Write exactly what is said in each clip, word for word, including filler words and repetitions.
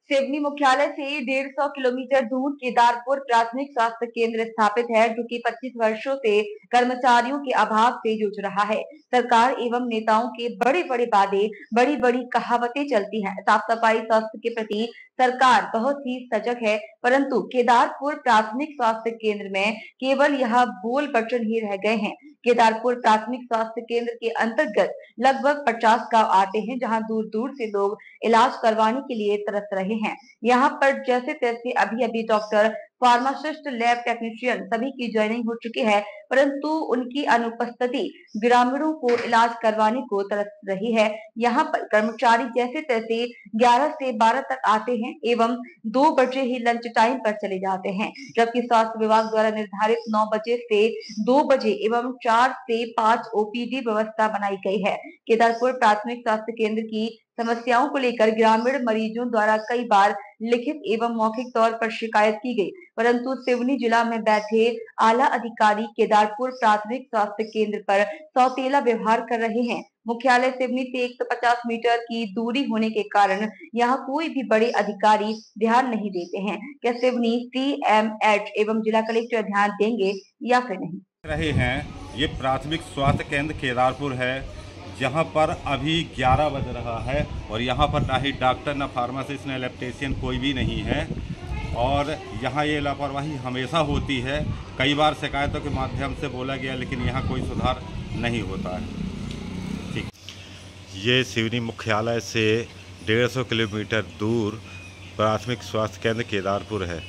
सिवनी मुख्यालय से डेढ़ सौ किलोमीटर दूर केदारपुर प्राथमिक स्वास्थ्य केंद्र स्थापित है, जो कि पच्चीस वर्षों से कर्मचारियों के अभाव से जूझ रहा है। सरकार एवं नेताओं के बड़े बड़े वादे, बड़ी बड़ी कहावतें चलती हैं। साफ सफाई स्वास्थ्य के प्रति सरकार बहुत ही सजग है, परंतु केदारपुर प्राथमिक स्वास्थ्य केंद्र में केवल यह बोल वचन ही रह गए हैं। केदारपुर प्राथमिक स्वास्थ्य केंद्र के अंतर्गत लगभग पचास गांव आते हैं, जहां दूर दूर से लोग इलाज करवाने के लिए तरस रहे हैं। यहाँ पर जैसे तैसे अभी अभी डॉक्टर, फार्मासिस्ट, लैब टेक्नीशियन सभी की ज्वाइनिंग हो चुकी है, परंतु उनकी अनुपस्थिति ग्रामीणों को इलाज करवाने को तरस रही है। यहाँ पर कर्मचारी जैसे तैसे ग्यारह से बारह तक आते हैं एवं दो बजे ही लंच टाइम पर चले जाते हैं, जबकि स्वास्थ्य विभाग द्वारा निर्धारित नौ बजे से दो बजे एवं चार से पाँच ओपीडी व्यवस्था बनाई गई है। केदारपुर प्राथमिक स्वास्थ्य केंद्र की समस्याओं को लेकर ग्रामीण मरीजों द्वारा कई बार लिखित एवं मौखिक तौर पर शिकायत की गई, परंतु सिवनी जिला में बैठे आला अधिकारी केदारपुर प्राथमिक स्वास्थ्य केंद्र पर सौतेला व्यवहार कर रहे हैं। मुख्यालय सिवनी से एक सौ पचास मीटर की दूरी होने के कारण यहाँ कोई भी बड़े अधिकारी ध्यान नहीं देते हैं। क्या सिवनी सीएमएच एवं जिला कलेक्टर ध्यान देंगे या फिर नहीं? रहे हैं ये प्राथमिक स्वास्थ्य केंद्र केदारपुर है, जहां पर अभी ग्यारह बज रहा है और यहां पर ना ही डॉक्टर, ना फार्मासिस्ट, ना इलेक्ट्रीशियन कोई भी नहीं है और यहां ये लापरवाही हमेशा होती है। कई बार शिकायतों के माध्यम से बोला गया, लेकिन यहां कोई सुधार नहीं होता है। ठीक, ये सिवनी मुख्यालय से डेढ़ सौ किलोमीटर दूर प्राथमिक स्वास्थ्य केंद्र केदारपुर है।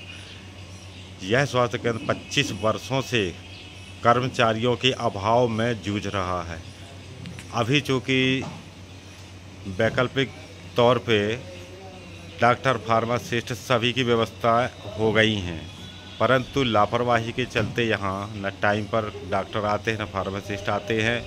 यह स्वास्थ्य केंद्र पच्चीस वर्षों से कर्मचारियों के अभाव में जूझ रहा है। अभी चूँकि वैकल्पिक तौर पे डॉक्टर, फार्मासिस्ट सभी की व्यवस्था हो गई हैं, परंतु लापरवाही के चलते यहाँ न टाइम पर डॉक्टर आते हैं, न फार्मासिस्ट आते हैं।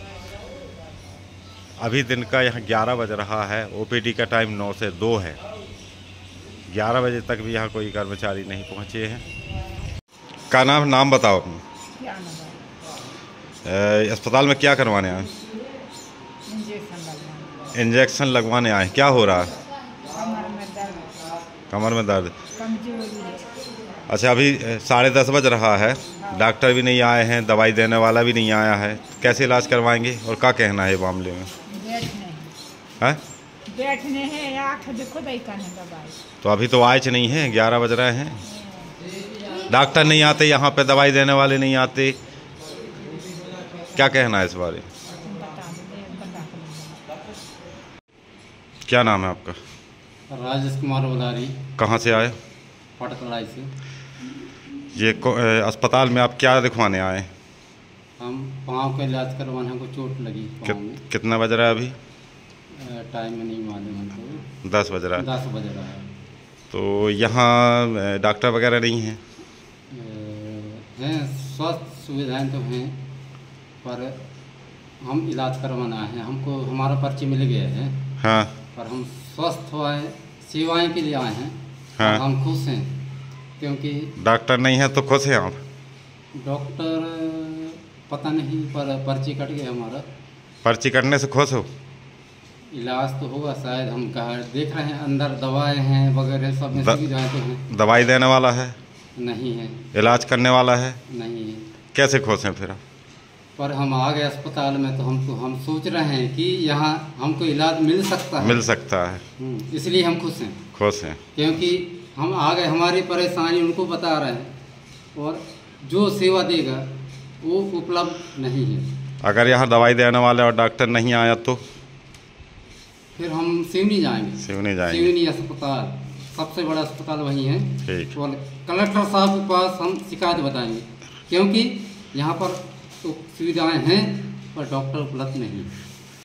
अभी दिन का यहाँ ग्यारह बज रहा है, ओपीडी का टाइम नौ से दो है। ग्यारह बजे तक भी यहाँ कोई कर्मचारी नहीं पहुँचे हैं। का नाम नाम बताओ अपना। अस्पताल में क्या करवाने आए? इंजेक्शन लगवाने आए। क्या हो रहा है? कमर में दर्द। कमर में दर्द। कमजोरी है। अच्छा, अभी साढ़े दस बज रहा है, डॉक्टर भी नहीं आए हैं, दवाई देने वाला भी नहीं आया है, कैसे इलाज करवाएंगे और क्या कहना है मामले में? बैठने हैं? बैठने हैं, आँख देखो दवाई। तो अभी तो आए नहीं हैं, ग्यारह बज रहे हैं, डॉक्टर नहीं आते, यहाँ पे दवाई देने वाले नहीं आते, क्या कहना है इस बारे? क्या नाम है आपका? राजेश कुमार वलारी। कहाँ से आए? पटकलाई से। ये अस्पताल में आप क्या दिखवाने आए? हम पाँव का इलाज करवाने, हमको चोट लगी पाँव में। कितना बज रहा है अभी? टाइम में नहीं मालूम हमको। दस बज रहा है। दस बज रहा है। तो यहाँ डॉक्टर वगैरह नहीं हैं? हैं, स्वास्थ्य सुविधाएं तो हैं, पर हम इलाज करवाना है, हमको हमारा पर्ची मिल गया है। हाँ। पर हम स्वस्थ हुए सेवाएं के लिए आए हैं। हाँ। हम खुश हैं, क्योंकि डॉक्टर नहीं है तो खुश हैं आप? डॉक्टर पता नहीं, पर पर्ची कट गया हमारा। पर्ची कटने से खुश हो? इलाज तो होगा शायद, हम कहा देख रहे हैं अंदर दवाएं हैं वगैरह सब में सुविधाएं तो हैं। दवाई देने वाला है? नहीं है। इलाज करने वाला है? नहीं है। कैसे खुश हैं फिर आप? पर हम आ गए अस्पताल में, तो हमको हम सोच रहे हैं कि यहाँ हमको इलाज मिल सकता है। मिल सकता है, इसलिए हम खुश हैं। खुश हैं क्योंकि हम आ गए, हमारी परेशानी उनको बता रहे हैं और जो सेवा देगा वो उपलब्ध नहीं है। अगर यहाँ दवाई देने वाले और डॉक्टर नहीं आया तो फिर हम सिवनी जाएंगे। सिवनी जाएंगे। सिवनी अस्पताल सबसे बड़ा अस्पताल वही है। ठीक। और कलेक्टर साहब के पास हम शिकायत बताएंगे, क्योंकि यहाँ पर तो सुविधाएं हैं पर डॉक्टर उपलब्ध नहीं है।